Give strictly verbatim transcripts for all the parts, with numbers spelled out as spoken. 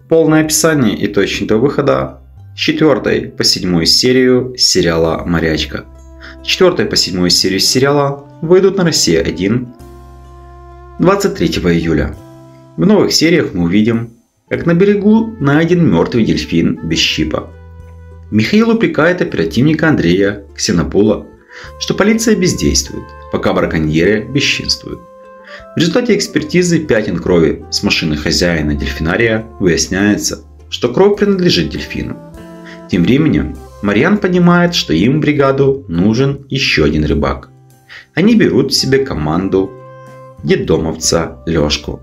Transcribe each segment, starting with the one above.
Полное описание и точный до выхода с четвёртой по седьмую серию сериала «Морячка». С четвёртой по седьмую серию сериала выйдут на Россия один двадцать третьего июля. В новых сериях мы увидим, как на берегу найден мертвый дельфин без чипа. Михаил упрекает оперативника Андрея Ксенопула, что полиция бездействует, пока браконьеры бесчинствуют. В результате экспертизы пятен крови с машины хозяина дельфинария выясняется, что кровь принадлежит дельфину. Тем временем Марьян понимает, что им в бригаду нужен еще один рыбак. Они берут в себе команду детдомовца Лешку.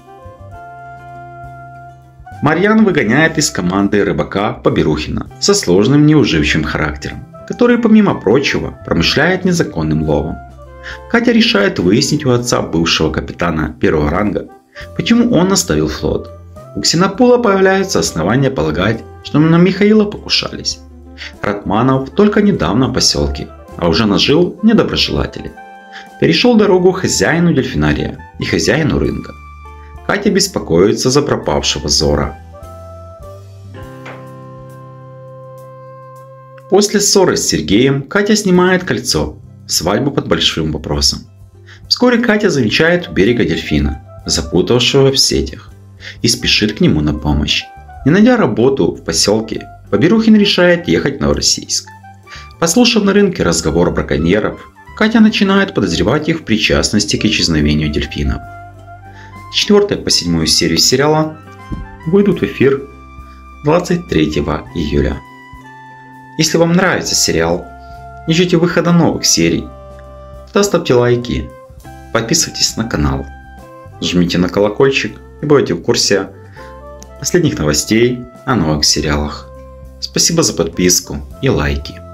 Марьян выгоняет из команды рыбака Поберухина со сложным неуживчивым характером, который, помимо прочего, промышляет незаконным ловом. Катя решает выяснить у отца бывшего капитана первого ранга, почему он оставил флот. У Ксенопула появляются основания полагать, что на Михаила покушались. Ратманов только недавно в поселке, а уже нажил недоброжелателей. Перешел дорогу хозяину дельфинария и хозяину рынка. Катя беспокоится за пропавшего Зора. После ссоры с Сергеем Катя снимает кольцо. Свадьбу под большим вопросом. Вскоре Катя замечает у берега дельфина, запутавшего в сетях, и спешит к нему на помощь. Не найдя работу в поселке, Поберухин решает ехать в Новороссийск. Послушав на рынке разговор браконьеров, Катя начинает подозревать их в причастности к исчезновению дельфинов. С четвёртой по седьмую серию сериала выйдут в эфир двадцать третьего июля. Если вам нравится сериал и ждете выхода новых серий, то ставьте лайки, подписывайтесь на канал, жмите на колокольчик и будете в курсе последних новостей о новых сериалах. Спасибо за подписку и лайки.